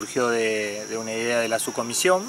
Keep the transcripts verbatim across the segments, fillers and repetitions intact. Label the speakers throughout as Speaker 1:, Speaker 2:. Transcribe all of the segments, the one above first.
Speaker 1: Surgió de, de una idea de la subcomisión,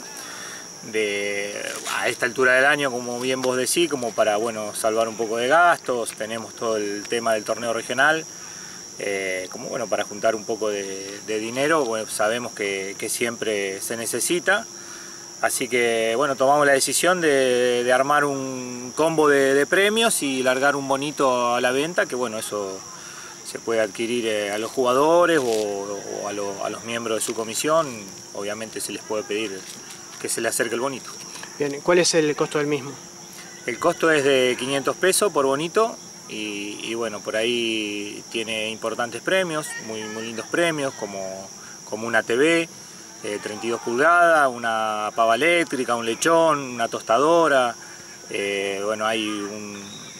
Speaker 1: de, a esta altura del año, como bien vos decís, como para bueno, salvar un poco de gastos. Tenemos todo el tema del torneo regional, eh, como bueno, para juntar un poco de, de dinero. Bueno, sabemos que, que siempre se necesita, así que bueno, tomamos la decisión de, de armar un combo de, de premios y largar un bonito a la venta, que bueno, eso se puede adquirir eh, a los jugadores o, o a, lo, a los miembros de su comisión. Obviamente se les puede pedir que se le acerque el bonito.
Speaker 2: Bien, ¿cuál es el costo del mismo?
Speaker 1: El costo es de quinientos pesos por bonito y, y bueno, por ahí tiene importantes premios, muy, muy lindos premios, como, como una T V eh, treinta y dos pulgadas, una pava eléctrica, un lechón, una tostadora, eh, bueno, hay un,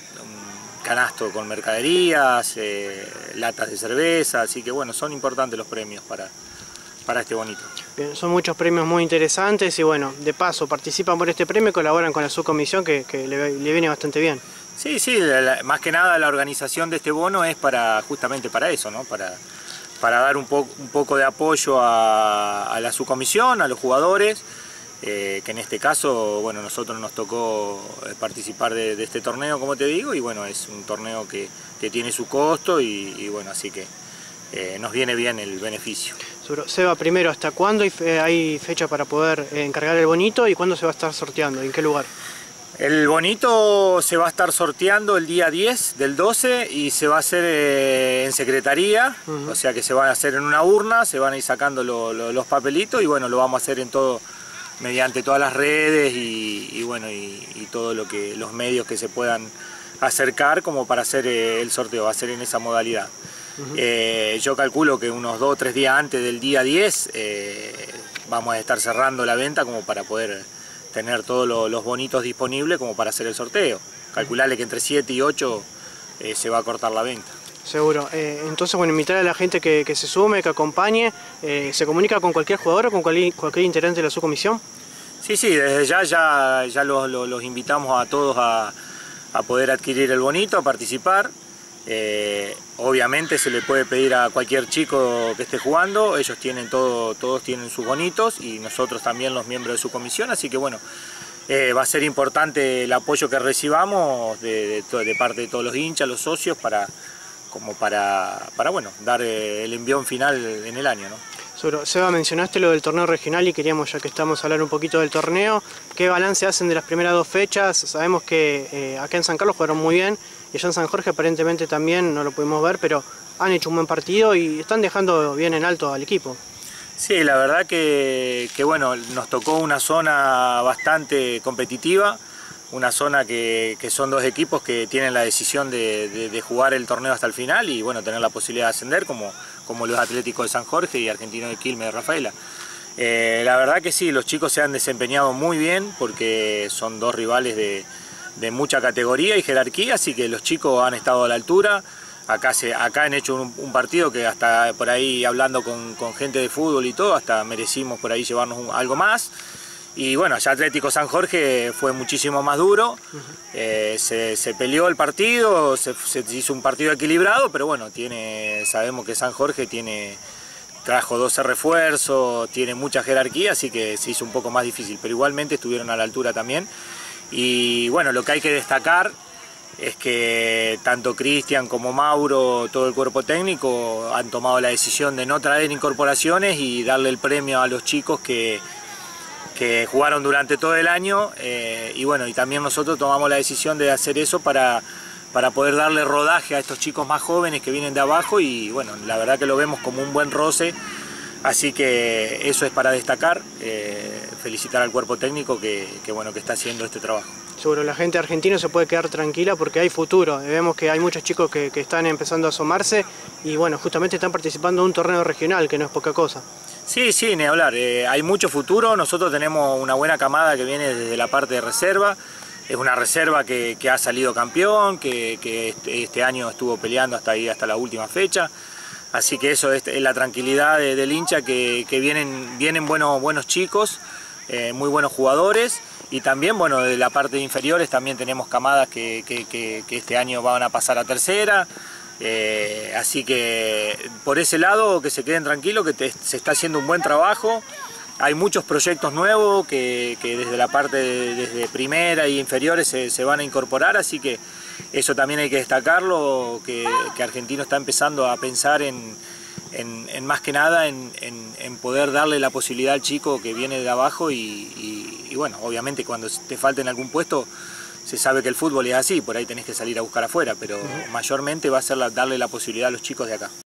Speaker 1: un canasto con mercaderías, eh, latas de cerveza, así que bueno, son importantes los premios para, para este bonito.
Speaker 2: Bien, son muchos premios muy interesantes y bueno, de paso participan por este premio y colaboran con la subcomisión que, que le, le viene bastante bien.
Speaker 1: Sí, sí, la, la, más que nada la organización de este bono es para justamente para eso, ¿no? Para, para dar un, po, un poco de apoyo a, a la subcomisión, a los jugadores, eh, que en este caso, bueno, nosotros nos tocó participar de, de este torneo, como te digo, y bueno, es un torneo que, que tiene su costo y, y bueno, así que eh, nos viene bien el beneficio.
Speaker 2: Seba, primero, ¿hasta cuándo hay, fe, hay fecha para poder eh, encargar el bonito y cuándo se va a estar sorteando? ¿En qué lugar?
Speaker 1: El bonito se va a estar sorteando el día diez del doce y se va a hacer eh, en secretaría, uh-huh. O sea que se van a hacer en una urna, se van a ir sacando lo, lo, los papelitos y bueno, lo vamos a hacer en todo, mediante todas las redes y, y bueno, y, y todo lo que, los medios que se puedan acercar como para hacer eh, el sorteo, va a ser en esa modalidad. Uh-huh. eh, yo calculo que unos dos o tres días antes del día diez eh, vamos a estar cerrando la venta como para poder tener todos lo, los bonitos disponibles como para hacer el sorteo. Calcularle que entre siete y ocho eh, se va a cortar la venta.
Speaker 2: Seguro. Eh, entonces, bueno, invitar a la gente que, que se sume, que acompañe. Eh, ¿Se comunica con cualquier jugador o con cualquier, cualquier integrante de la subcomisión?
Speaker 1: Sí, sí, desde ya, ya, ya los, los, los invitamos a todos a, a poder adquirir el bonito, a participar. Eh, obviamente se le puede pedir a cualquier chico que esté jugando, ellos tienen todo, todos tienen sus bonitos y nosotros también los miembros de su comisión, así que bueno, eh, va a ser importante el apoyo que recibamos de, de, de parte de todos los hinchas, los socios, para, como para, para bueno, dar el envión final en el año, ¿no?
Speaker 2: Sobre, Seba, mencionaste lo del torneo regional y queríamos, ya que estamos, a hablar un poquito del torneo. ¿Qué balance hacen de las primeras dos fechas? Sabemos que eh, acá en San Carlos jugaron muy bien y allá en San Jorge aparentemente también, no lo pudimos ver, pero han hecho un buen partido y están dejando bien en alto al equipo.
Speaker 1: Sí, la verdad que, que bueno, nos tocó una zona bastante competitiva, una zona que, que son dos equipos que tienen la decisión de, de, de jugar el torneo hasta el final y bueno, tener la posibilidad de ascender como, como los Atléticos de San Jorge y Argentino de Quilmes de Rafaela. Eh, la verdad que sí, los chicos se han desempeñado muy bien porque son dos rivales de, de mucha categoría y jerarquía, así que los chicos han estado a la altura. Acá, se, acá han hecho un, un partido que hasta por ahí, hablando con, con gente de fútbol y todo, hasta merecimos por ahí llevarnos un, algo más. Y bueno, ya Atlético San Jorge fue muchísimo más duro, uh-huh. eh, se, se peleó el partido, se, se hizo un partido equilibrado, pero bueno, tiene, sabemos que San Jorge tiene, trajo doce refuerzos, tiene mucha jerarquía, así que se hizo un poco más difícil, pero igualmente estuvieron a la altura también. Y bueno, lo que hay que destacar es que tanto Cristian como Mauro, todo el cuerpo técnico, han tomado la decisión de no traer incorporaciones y darle el premio a los chicos que que jugaron durante todo el año eh, y bueno, y también nosotros tomamos la decisión de hacer eso para, para poder darle rodaje a estos chicos más jóvenes que vienen de abajo y bueno, la verdad que lo vemos como un buen roce, así que eso es para destacar, eh, felicitar al cuerpo técnico que, que, bueno, que está haciendo este trabajo.
Speaker 2: Seguro, la gente argentina se puede quedar tranquila porque hay futuro, vemos que hay muchos chicos que, que están empezando a asomarse y bueno, justamente están participando en un torneo regional que no es poca cosa.
Speaker 1: Sí, sí, ni hablar, eh, hay mucho futuro, nosotros tenemos una buena camada que viene desde la parte de reserva, es una reserva que, que ha salido campeón, que, que este, este año estuvo peleando hasta ahí, hasta la última fecha, así que eso es, es la tranquilidad de, del hincha, que, que vienen, vienen buenos, buenos chicos, eh, muy buenos jugadores y también, bueno, de la parte de inferiores también tenemos camadas que, que, que, que este año van a pasar a tercera. Eh, así que por ese lado que se queden tranquilos, que te, se está haciendo un buen trabajo. Hay muchos proyectos nuevos que, que desde la parte de, desde primera y inferiores se, se van a incorporar, así que eso también hay que destacarlo, que, que Argentino está empezando a pensar en, en, en más que nada en, en, en poder darle la posibilidad al chico que viene de abajo y, y, y bueno, obviamente cuando te falte en algún puesto se sabe que el fútbol es así, por ahí tenés que salir a buscar afuera, pero mayormente va a ser la, darle la posibilidad a los chicos de acá.